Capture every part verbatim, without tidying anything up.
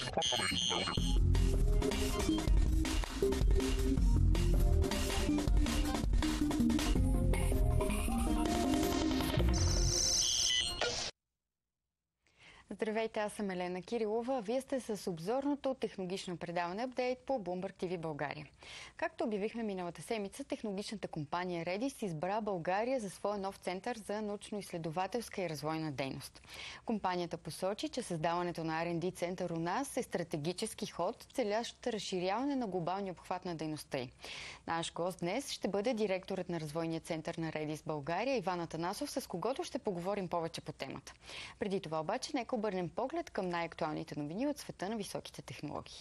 Здравейте, аз съм Елена Кирилова. Вие сте с обзорното технологично предаване апдейт по Bloomberg ти ви България. Както обявихме миналата седмица, технологичната компания Redis избра България за своя нов център за научно-изследователска и развойна дейност. Компанията посочи, че създаването на Ар енд Ди център у нас е стратегически ход, целящ разширяване на глобалния обхват на дейността й. Наш гост днес ще бъде директорът на развойния център на Redis България Иван Атанасов, с когото ще поговорим повече по темата. Преди това обаче, нека обърнем поглед към най-актуалните новини от света на високите технологии.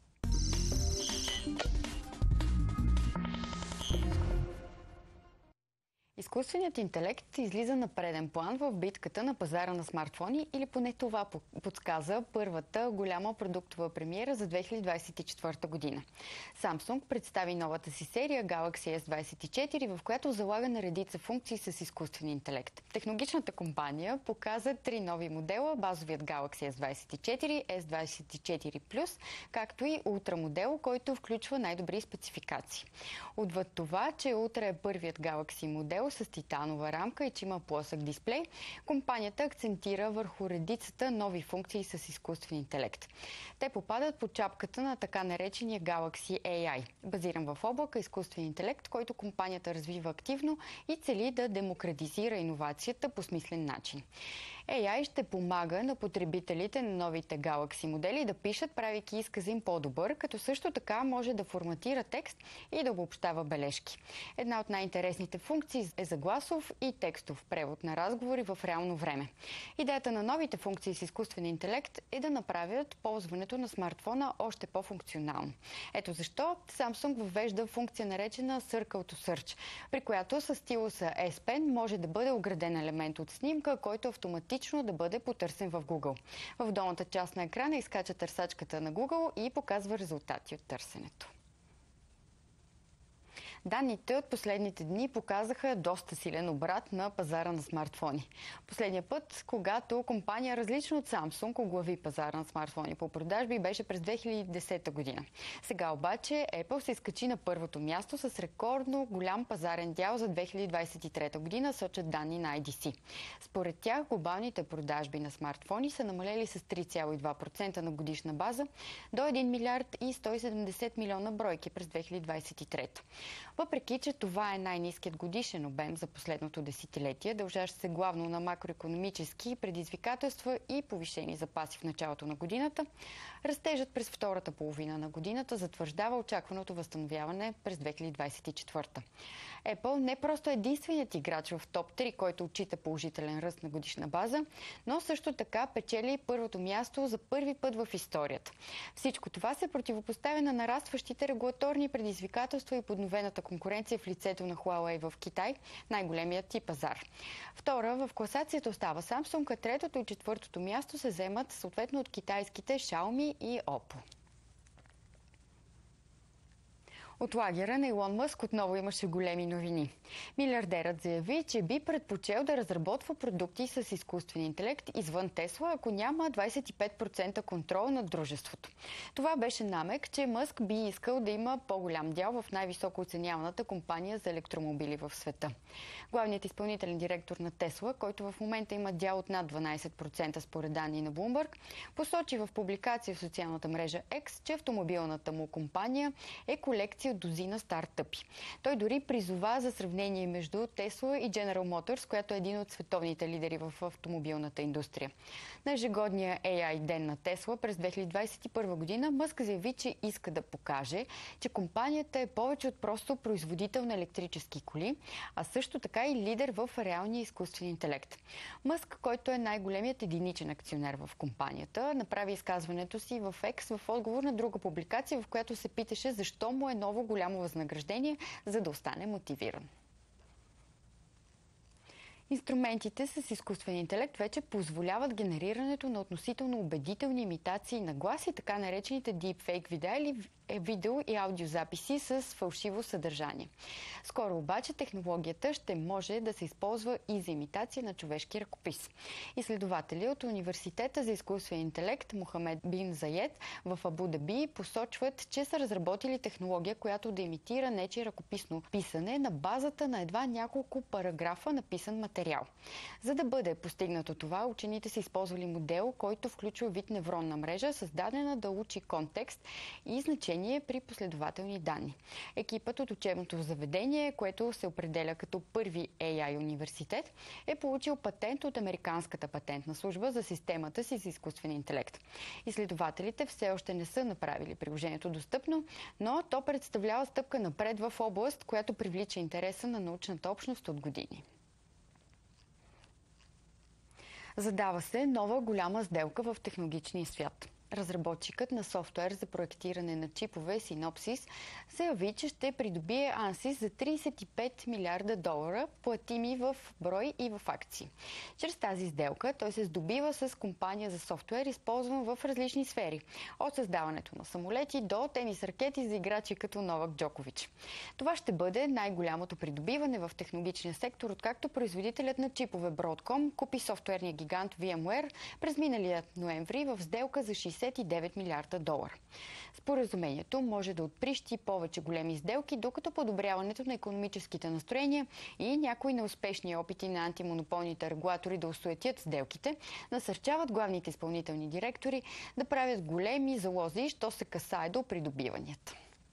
Изкуственият интелект излиза на преден план в битката на пазара на смартфони, или поне това подсказа първата голяма продуктова премиера за две хиляди двадесет и четвърта година. Samsung представи новата си серия Galaxy ес двадесет и четири, в която залага на редица функции с изкуствен интелект. Технологичната компания показа три нови модела: базовият Galaxy ес двадесет и четири, ес двадесет и четири плюс, както и Ultra модел, който включва най-добри спецификации. Отвъд това, че Ultra е първият Galaxy модел с титанова рамка и че има плосък дисплей, компанията акцентира върху редицата нови функции с изкуствен интелект. Те попадат под чапката на така наречения Galaxy ей ай, базиран в облака изкуствен интелект, който компанията развива активно и цели да демократизира иновацията по смислен начин. ей ай ще помага на потребителите на новите Galaxy модели да пишат, правейки изказа им по-добър, като също така може да форматира текст и да обобщава бележки. Една от най-интересните функции е за гласов и текстов превод на разговори в реално време. Идеята на новите функции с изкуствен интелект е да направят ползването на смартфона още по-функционално. Ето защо Samsung въвежда функция наречена Circle to Search, при която с стилуса S Pen може да бъде ограден елемент от снимка, който автоматично да бъде потърсен в Google. В долната част на екрана изкача търсачката на Google и показва резултати от търсенето. Данните от последните дни показаха доста силен обрат на пазара на смартфони. Последния път, когато компания различна от Samsung оглави пазара на смартфони по продажби, беше през две хиляди и десета година. Сега обаче Apple се изкачи на първото място с рекордно голям пазарен дял за две хиляди двадесет и трета година, сочат данни на ай ди си. Според тях глобалните продажби на смартфони са намалели с три цяло и две процента на годишна база до един милиард и сто и седемдесет милиона бройки през две хиляди двадесет и трета. Въпреки че това е най-ниският годишен обем за последното десетилетие, дължащ се главно на макроекономически предизвикателства и повишени запаси в началото на годината, растежът през втората половина на годината затвърждава очакваното възстановяване през две хиляди двадесет и четвърта. Apple не просто е единственият играч в топ три, който отчита положителен ръст на годишна база, но също така печели първото място за първи път в историята. Всичко това се противопоставя на нарастващите регулаторни предизвикателства и подновената конкуренция в лицето на Huawei в Китай, най-големият ти пазар. Втора в класацията остава Samsung, а третото и четвъртото място се вземат съответно от китайските Xiaomi и Oppo. От лагера на Илон Мъск отново имаше големи новини. Милиардерът заяви, че би предпочел да разработва продукти с изкуствен интелект извън Тесла, ако няма двадесет и пет процента контрол над дружеството. Това беше намек, че Мъск би искал да има по-голям дял в най-високо оценяваната компания за електромобили в света. Главният изпълнителен директор на Тесла, който в момента има дял от над дванадесет процента според данни на Bloomberg, посочи в публикация в социалната мрежа X, че автомобилната му компания е колекция от дозина стартъпи. Той дори призова за сравнение между Tesla и General Motors, която е един от световните лидери в автомобилната индустрия. На ежегодния ей ай ден на Tesla през две хиляди двадесет и първа година Мъск заяви, че иска да покаже, че компанията е повече от просто производител на електрически коли, а също така и лидер в реалния изкуствен интелект. Мъск, който е най-големият единичен акционер в компанията, направи изказването си в X в отговор на друга публикация, в която се питаше защо му е ново голямо възнаграждение, за да остане мотивиран. Инструментите с изкуствен интелект вече позволяват генерирането на относително убедителни имитации на глас и така наречените deepfake видеа или видео и аудиозаписи с фалшиво съдържание. Скоро обаче технологията ще може да се използва и за имитация на човешки ръкопис. Изследователи от Университета за изкуствен интелект Мохамед бин Заед в Абу Даби посочват, че са разработили технология, която да имитира нечие ръкописно писане на базата на едва няколко параграфа написан материал. За да бъде постигнато това, учените са използвали модел, който включва вид невронна мрежа, създадена да учи контекст и значение при последователни данни. Екипът от учебното заведение, което се определя като първи Ей Ай университет, е получил патент от Американската патентна служба за системата си за изкуствен интелект. Изследователите все още не са направили приложението достъпно, но то представлява стъпка напред в област, която привлича интереса на научната общност от години. Задава се нова голяма сделка в технологичния свят. Разработчикът на софтуер за проектиране на чипове Synopsys заяви, че ще придобие Ansys за тридесет и пет милиарда долара, платими в брой и в акции. Чрез тази сделка той се здобива с компания за софтуер, използван в различни сфери. От създаването на самолети до тенис ракети за играчи като Новак Джокович. Това ще бъде най-голямото придобиване в технологичния сектор, откакто производителят на чипове Broadcom купи софтуерния гигант VMware през миналия ноември в сделка за шейсет и девет милиарда долара. Споразумението може да отприщи повече големи сделки, докато подобряването на икономическите настроения и някои неуспешни опити на антимонополните регулатори да осуетят сделките насърчават главните изпълнителни директори да правят големи залози, що се касае до придобиванията.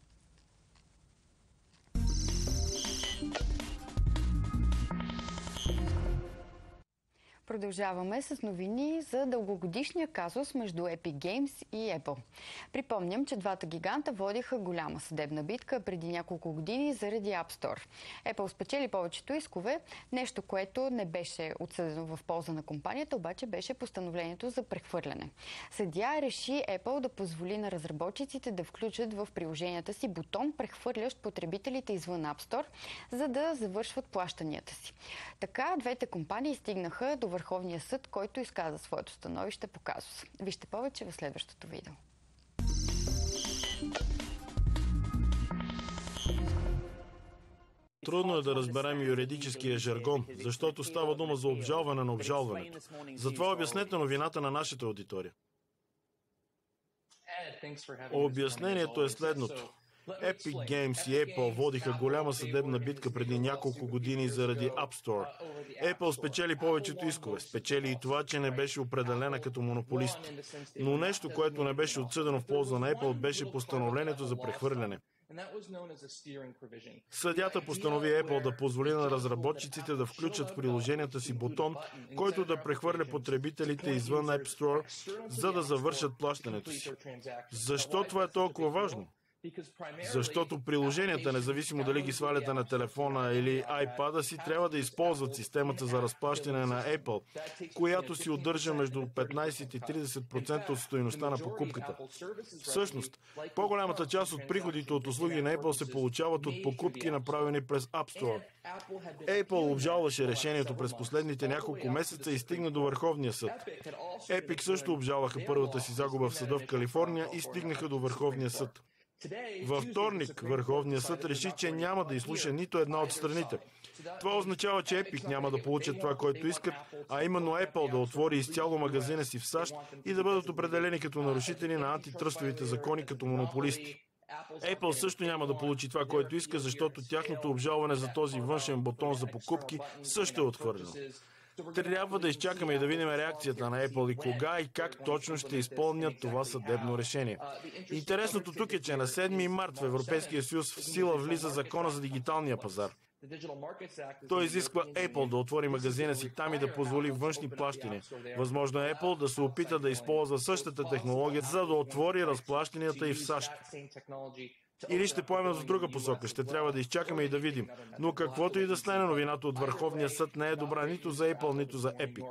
Продължаваме с новини за дългогодишния казус между Epic Games и Apple. Припомням, че двата гиганта водиха голяма съдебна битка преди няколко години заради App Store. Apple спечели повечето искове, нещо, което не беше отсъдено в полза на компанията, обаче беше постановлението за прехвърляне. Съдия реши Apple да позволи на разработчиците да включат в приложенията си бутон, прехвърлящ потребителите извън App Store, за да завършват плащанията си. Така двете компании стигнаха до Върховния съд, който изказа своето становище по казуса. Вижте повече в следващото видео. Трудно е да разберем юридическия жаргон, защото става дума за обжалване на обжалването. Затова обяснете новината на нашата аудитория. Обяснението е следното. Epic Games и Apple водиха голяма съдебна битка преди няколко години заради App Store. Apple спечели повечето искове. Спечели и това, че не беше определена като монополист. Но нещо, което не беше отсъдено в полза на Apple, беше постановлението за прехвърляне. Съдята постанови Apple да позволи на разработчиците да включат в приложенията си бутон, който да прехвърля потребителите извън App Store, за да завършат плащането си. Защо това е толкова важно? Защото приложенията, независимо дали ги сваляте на телефона или iPad-а си, трябва да използват системата за разплащане на Apple, която си удържа между петнайсет и трийсет процента от стойността на покупката. Всъщност, по-голямата част от приходите от услуги на Apple се получават от покупки, направени през App Store. Apple обжалваше решението през последните няколко месеца и стигна до Върховния съд. Epic също обжалваха първата си загуба в съда в Калифорния и стигнаха до Върховния съд. Във вторник Върховният съд реши, че няма да изслуша нито една от страните. Това означава, че Epic няма да получат това, което искат, а именно Apple да отвори изцяло магазина си в САЩ и да бъдат определени като нарушители на антитръстовите закони като монополисти. Apple също няма да получи това, което иска, защото тяхното обжалване за този външен бутон за покупки също е отхвърлено. Трябва да изчакаме и да видим реакцията на Apple и кога и как точно ще изпълнят това съдебно решение. Интересното тук е, че на седми март в Европейския съюз в сила влиза закона за дигиталния пазар. Той изисква Apple да отвори магазина си там и да позволи външни плащания. Възможно е Apple да се опита да използва същата технология, за да отвори разплащанията и в САЩ. Или ще поемем в друга посока. Ще трябва да изчакаме и да видим. Но каквото и да стане, новината от Върховния съд не е добра нито за Apple, нито за Epic.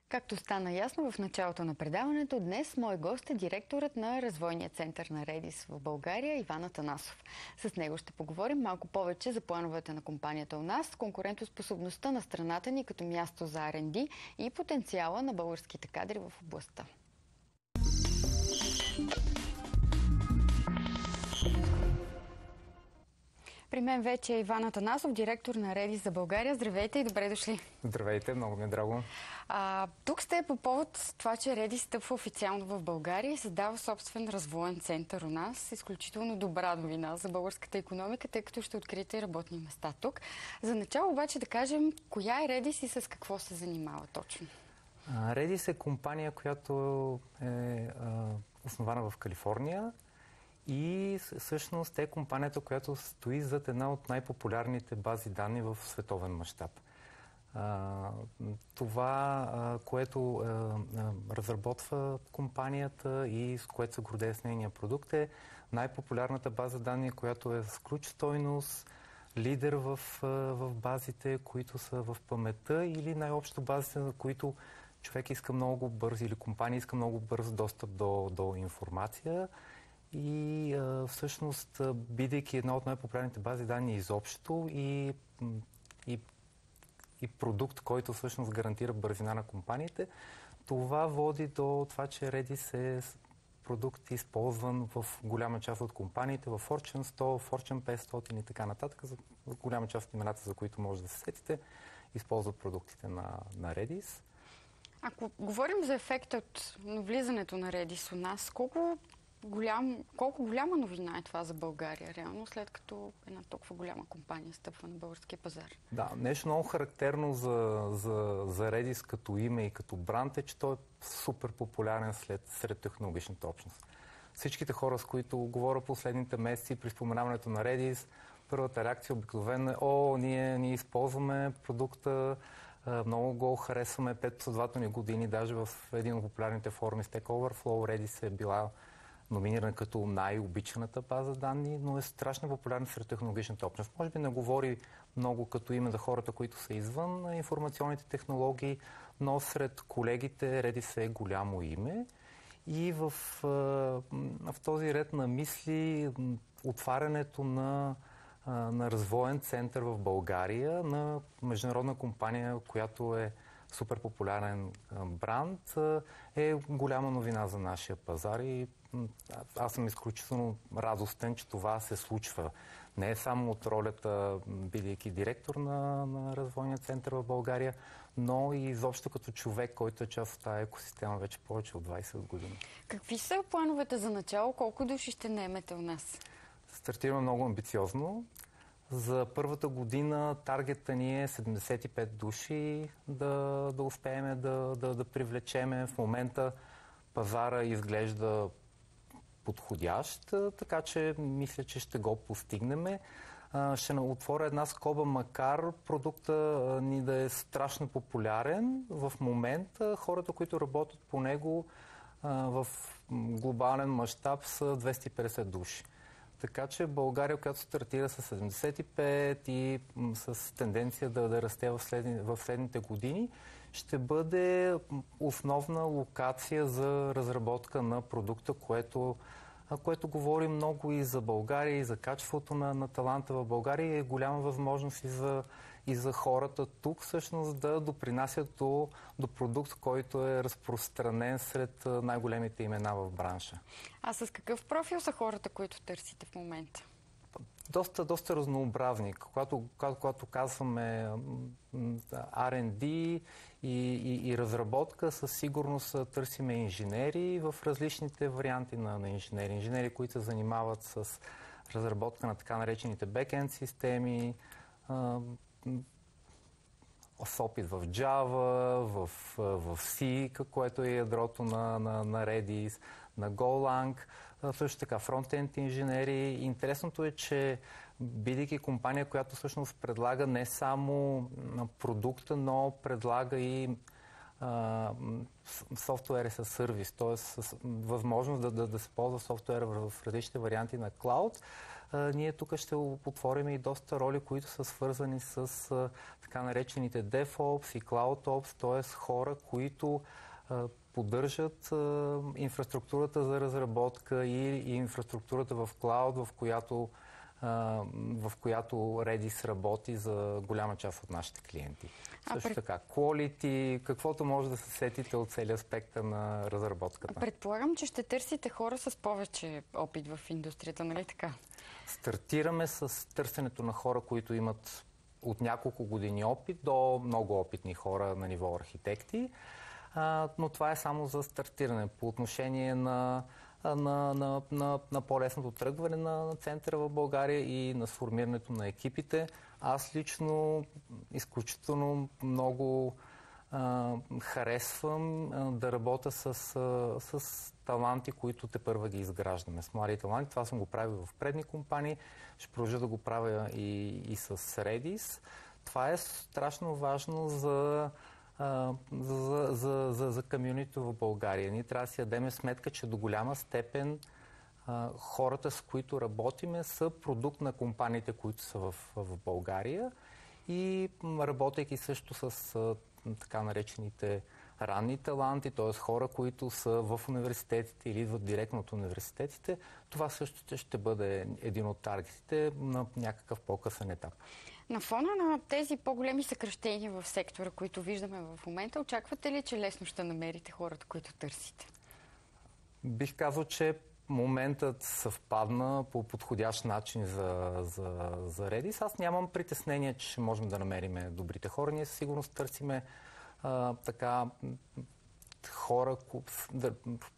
Както стана ясно в началото на предаването, днес мой гост е директорът на развойния център на Redis в България Иван Атанасов. С него ще поговорим малко повече за плановете на компанията у нас, конкурентоспособността на страната ни като място за Ар енд Ди и потенциала на българските кадри в областта. При мен вече е Иван Атанасов, директор на Redis за България. Здравейте и добре дошли. Здравейте, много ми е драго. А, тук сте по повод това, че Redis стъпва официално в България и създава собствен развоен център у нас. Изключително добра новина за българската икономика, тъй като ще откриете работни места тук. За начало обаче да кажем, коя е Redis и с какво се занимава точно? Redis е компания, която е а, основана в Калифорния. И всъщност е компанията, която стои зад една от най-популярните бази данни в световен мащаб. Това, а, което а, а, разработва компанията и с което се гордее с нейния продукт, е най-популярната база данни, която е с ключ стойност, лидер в, а, в базите, които са в паметта, или най-общо базите, на които човек иска много бърз или компания иска много бърз достъп до, до информация. И а, всъщност, бидейки една от най-популярните бази данни изобщо и, и, и продукт, който всъщност гарантира бързина на компаниите, това води до това, че Redis е продукт използван в голяма част от компаниите, в Fortune сто, Fortune петстотин и така нататък. За голяма част от имената, за които може да се сетите, използват продуктите на, на Redis. Ако говорим за ефекта от влизането на Redis у нас, колко Голям, колко голяма новина е това за България, реално, след като една толкова голяма компания стъпва на българския пазар? Да, нещо много характерно за, за, за Redis като име и като бранд е, че той е супер популярен след, сред технологичната общност. Всичките хора, с които говоря последните месеци при споменаването на Redis, първата реакция обикновено е: о, ние, ние използваме продукта, много го харесваме, пет последователни години, даже в един от популярните форуми Stack Overflow Redis е била номинирана като най-обичаната база данни, но е страшно популярна сред технологичната общност. Може би не говори много като име за хората, които са извън информационните технологии, но сред колегите Redis е голямо име. И в, в този ред на мисли отварянето на, на развоен център в България, на международна компания, която е супер популярен бранд, е голяма новина за нашия пазар и аз съм изключително радостен, че това се случва. Не е само от ролята, бидейки директор на, на развойния център в България, но и изобщо като човек, който е част от тази екосистема вече повече от двайсет години. Какви са плановете за начало? Колко души ще наемете у нас? Стартираме много амбициозно. За първата година таргета ни е седемдесет и пет души да, да успеем да, да, да привлечеме. В момента пазара изглежда подходящ, така че мисля, че ще го постигнем. Ще отворя една скоба, макар продукта ни да е страшно популярен. В момента хората, които работят по него в глобален мащаб, са двеста и петдесет души. Така че България, която стартира с седемдесет и пет и с тенденция да, да расте в, следни, в следните години, ще бъде основна локация за разработка на продукта, което, което говори много и за България, и за качеството на, на таланта в България, и е голяма възможност и за, и за хората тук всъщност да допринасят до, до продукт, който е разпространен сред най-големите имена в бранша. А с какъв профил са хората, които търсите в момента? Доста, доста разнообразни. Когато, когато, когато казваме Ар енд Ди и, и, и разработка, със сигурност търсиме инженери в различните варианти на, на инженери. Инженери, които се занимават с разработка на така наречените бекенд системи, с опит в Java, в, в C, което е ядрото на, на, на Redis, на Golang, също така фронтенд инженери. Интересното е, че бидейки компания, която всъщност предлага не само продукта, но предлага и софтуер със сервис, т.е. възможност да, да, да се ползва софтуер в различните варианти на клауд. ние тук ще отворим и доста роли, които са свързани с а, така наречените DevOps и CloudOps, т.е. хора, които а, поддържат а, инфраструктурата за разработка и, и инфраструктурата в клауд, в която, а, в която Redis работи за голяма част от нашите клиенти. А Също пред... така, quality, каквото може да се сетите от целия спектър на разработката. Предполагам, че ще търсите хора с повече опит в индустрията, нали така? Стартираме с търсенето на хора, които имат от няколко години опит до много опитни хора на ниво архитекти. А, но това е само за стартиране. По отношение на, на, на, на, на по-лесното тръгване на центъра в България и на сформирането на екипите, аз лично изключително много а, харесвам а, да работя с, а, с таланти, които тепърва ги изграждаме. С млади таланти. Това съм го правил в предни компании. Ще продължа да го правя и, и с Redis. Това е страшно важно за Uh, за, за, за, за комюнитито в България. Ние трябва да си дадем сметка, че до голяма степен uh, хората, с които работиме, са продукт на компаниите, които са в, в България и работейки също с uh, така наречените ранни таланти, т.е. хора, които са в университетите или идват директно от университетите, това също ще бъде един от таргетите на някакъв по-късен етап. На фона на тези по-големи съкращения в сектора, които виждаме в момента, очаквате ли, че лесно ще намерите хората, които търсите? Бих казал, че моментът съвпадна по подходящ начин за, за, за Redis. Аз нямам притеснение, че ще можем да намерим добрите хора. Ние със сигурност търсиме а, така хора, да,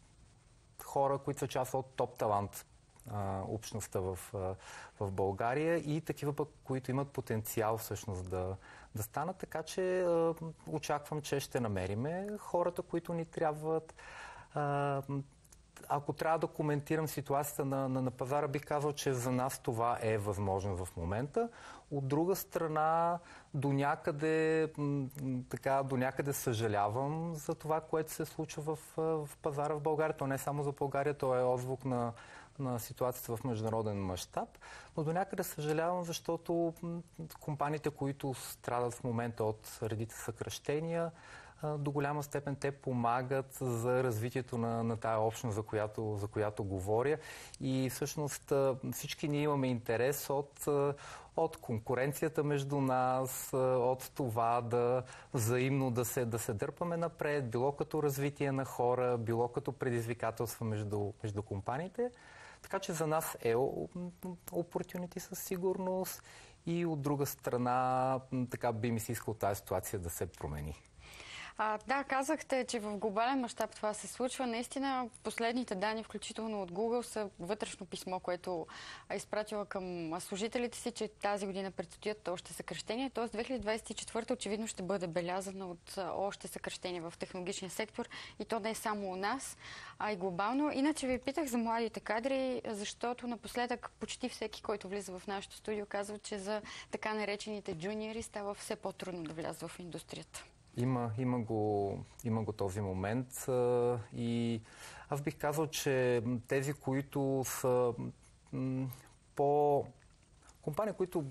хора, които са част от топ талант общността в, в България и такива пък, които имат потенциал всъщност да, да станат. Така че а, очаквам, че ще намериме хората, които ни трябват. А, ако трябва да коментирам ситуацията на, на, на пазара, бих казал, че за нас това е възможно в момента. От друга страна, до някъде, м, така, до някъде съжалявам за това, което се случва в, в пазара в България. То не е само за България, то е отзвук на на ситуацията в международен мащаб, но до някъде съжалявам, защото компаниите, които страдат в момента от редица съкращения, до голяма степен те помагат за развитието на, на тая общност, за която, за която говоря. И всъщност всички ние имаме интерес от, от конкуренцията между нас, от това да взаимно да се, да се дърпаме напред, било като развитие на хора, било като предизвикателства между, между компаниите. Така че за нас е opportunity със сигурност и от друга страна така би ми се искал тази ситуация да се промени. А, да, казахте, че в глобален мащаб това се случва. Наистина, последните данни, включително от Google, са вътрешно писмо, което е изпратила към служителите си, че тази година предстоят още съкращения. Тоест две хиляди двадесет и четвърта очевидно ще бъде белязана от още съкращения в технологичния сектор. И то не е само у нас, а и глобално. Иначе ви питах за младите кадри, защото напоследък почти всеки, който влиза в нашото студио, казва, че за така наречените джуниори става все по-трудно да вляза в индустрията. Има, има, го, има го този момент а, и аз бих казал, че тези, които са м, по компании, които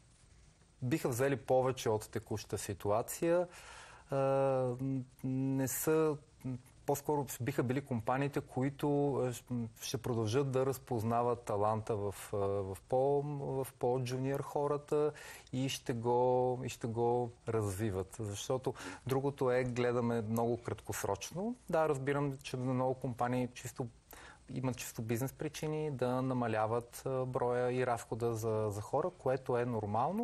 биха взели повече от текущата ситуация, а, не са, по-скоро биха били компаниите, които ще продължат да разпознават таланта в, в, по, в по-джуниор хората и ще, го, и ще го развиват. Защото другото е, гледаме много краткосрочно. Да, разбирам, че на много компании чисто имат чисто бизнес причини да намаляват броя и разхода за, за хора, което е нормално.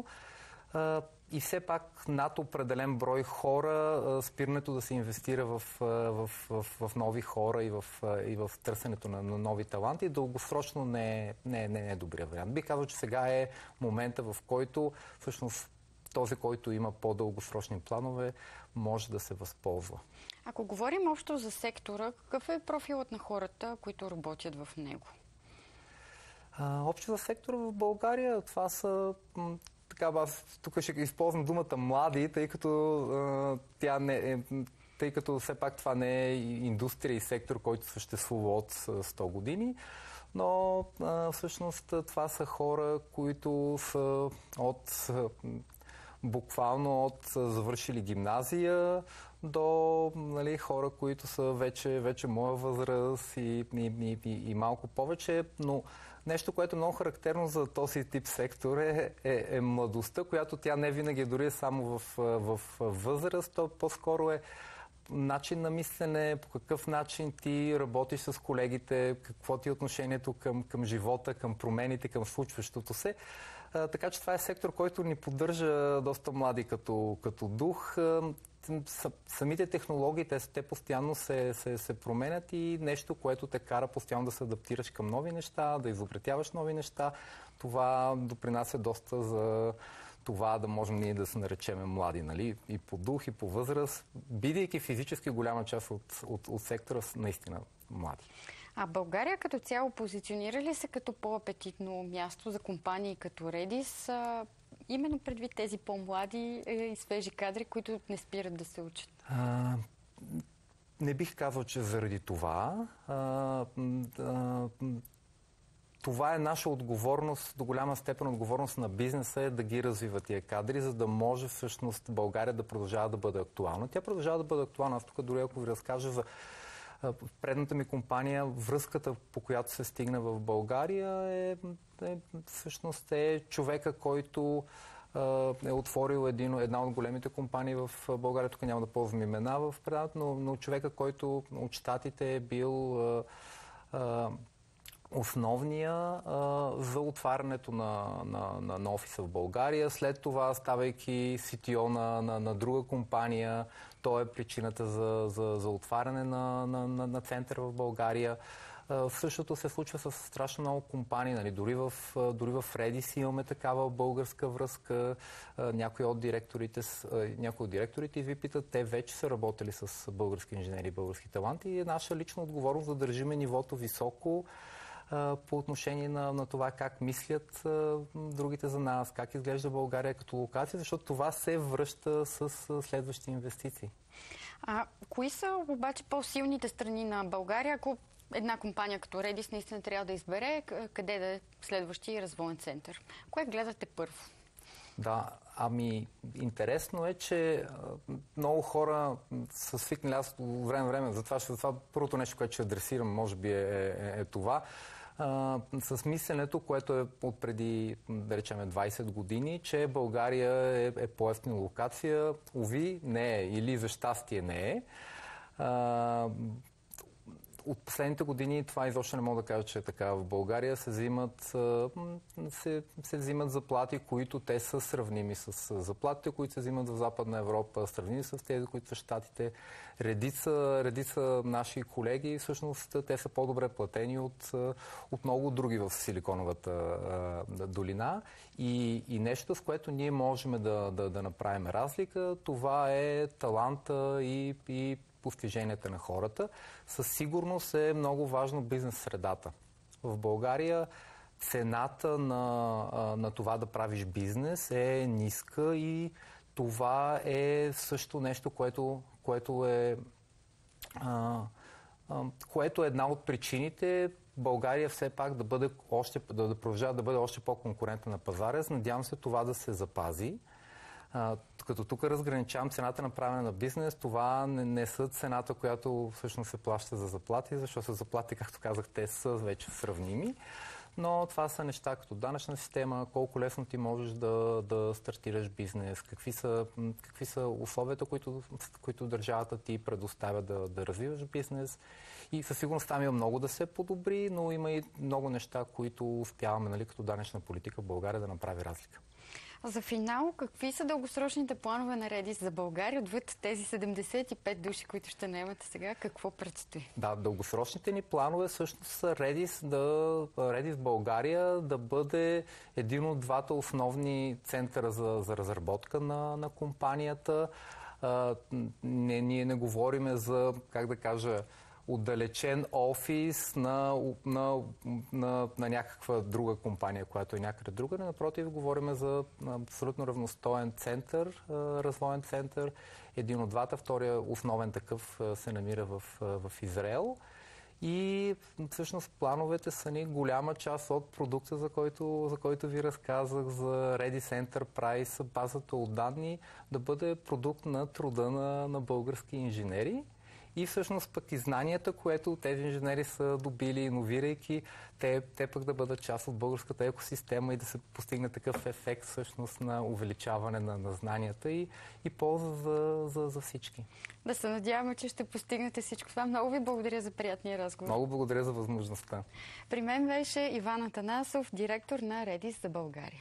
И все пак над определен брой хора спирането да се инвестира в, в, в, в нови хора и в, и в търсенето на, на нови таланти дългосрочно не е, не, не е добрия вариант. Би казал, че сега е момента, в който всъщност този, който има по-дългосрочни планове, може да се възползва. Ако говорим общо за сектора, какъв е профилът на хората, които работят в него? А, общо за сектора в България това са... Така, аз тук ще използвам думата млади, тъй като а, тя не е, тъй като все пак това не е индустрия и сектор, който съществува от сто години, но а, всъщност това са хора, които са от буквално от завършили гимназия до, нали, хора, които са вече, вече моя възраст и, и, и, и малко повече, но нещо, което е много характерно за този тип сектор е, е, е младостта, която тя не винаги е дори само в, в възраст, то по-скоро е начин на мислене, по какъв начин ти работиш с колегите, какво ти е отношението към, към живота, към промените, към случващото се. А, така че това е сектор, който ни поддържа доста млади като, като дух. А, самите технологии, те, те постоянно се, се, се променят и нещо, което те кара постоянно да се адаптираш към нови неща, да изобретяваш нови неща. Това допринася доста за това да можем ние да се наречеме млади, нали? И по дух, и по възраст, бидейки физически голяма част от, от, от сектора, наистина млади. А България като цяло позиционира ли се като по-апетитно място за компании като Redis, а, именно предвид тези по-млади и свежи кадри, които не спират да се учат? А, не бих казал, че заради това. А, а, Това е наша отговорност, до голяма степен отговорност на бизнеса е да ги развива тия кадри, за да може всъщност България да продължава да бъде актуална. Тя продължава да бъде актуална. Аз тук дори ако ви разкажа за предната ми компания, връзката, по която се стигна в България е, е всъщност е човека, който е отворил един, една от големите компании в България. Тук няма да ползвам имена в предаването, но, но човека, който от щатите е бил а, а, основния а, за отварянето на, на, на, на офиса в България. След това, ставайки си ти о на, на, на друга компания, то е причината за, за, за отваряне на, на, на, на център в България. А, същото се случва с страшно много компании. Нали? Дори, в, дори в Redis имаме такава българска връзка. А, някои от директорите, а, някои от директорите ви питат, те вече са работили с български инженери и български таланти и е наша лична отговорност да държиме нивото високо по отношение на, на това как мислят а, другите за нас, как изглежда България като локация, защото това се връща с а, следващи инвестиции. А кои са обаче по-силните страни на България, ако една компания като Redis наистина трябва да избере къде да е следващия развоен център? Кое гледате първо? Да, ами интересно е, че много хора са свикнали, аз време време, затова, това първото нещо, което ще адресирам, може би е, е, е това, а, с мисленето, което е от преди, да речем, двайсет години, че България е, е по-евтина локация. Уви, не е, или за щастие не е. А, От последните години това изобщо не мога да кажа, че е така. В България се взимат, се, се взимат заплати, които те са сравними с заплатите, които се взимат в Западна Европа, сравними с тези, които са в Щатите. Редица, редица наши колеги, всъщност, те са по-добре платени от, от много други в Силиконовата а, долина. И, и нещо, с което ние можем да, да, да направим разлика, това е таланта и, и постиженията на хората. Със сигурност е много важно бизнес средата. В България цената на, на това да правиш бизнес е ниска и това е също нещо, което, което е а, а, което е една от причините България все пак да бъде още, да, да продължава да бъде още по-конкурентна на пазара. Надявам се това да се запази. А, като тук разграничавам цената на правене на бизнес, това не, не са цената, която всъщност се плаща за заплати, защото за заплати, както казах, те са вече сравними. Но това са неща като данъчна система, колко лесно ти можеш да, да стартираш бизнес, какви са, какви са условията, които, които държавата ти предоставя да, да развиваш бизнес. И със сигурност там има много да се подобри, но има и много неща, които успяваме, нали, като данъчна политика в България да направи разлика. За финал, какви са дългосрочните планове на Redis за България? Отвъд тези седемдесет и пет души, които ще наемате сега, какво предстои? Да, дългосрочните ни планове всъщност са Redis, да, Redis България да бъде един от двата основни центъра за, за разработка на, на компанията. А, не, ние не говориме за, как да кажа, отдалечен офис на, на, на, на някаква друга компания, която е някъде друга. Напротив, говорим за абсолютно равностоен център, развоен център. Един от двата, втория основен такъв се намира в, в Израел. И всъщност плановете са ни голяма част от продукта, за който, за който ви разказах, за Redis Enterprise, базата от данни, да бъде продукт на труда на, на български инженери. И всъщност пък и знанията, което тези инженери са добили, иновирайки, те, те пък да бъдат част от българската екосистема и да се постигне такъв ефект всъщност на увеличаване на, на знанията и, и полза за, за, за всички. Да се надяваме, че ще постигнете всичко това. Много ви благодаря за приятния разговор. Много благодаря за възможността. При мен беше Иван Атанасов, директор на Redis за България.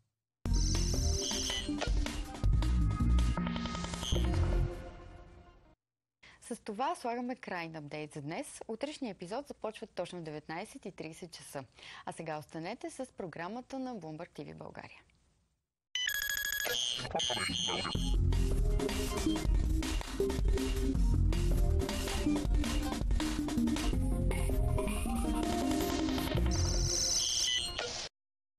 С това слагаме край на апдейт за днес. Утрешния епизод започва точно в деветнайсет и трийсет часа. А сега останете с програмата на Bloomberg ти ви България. Thank you.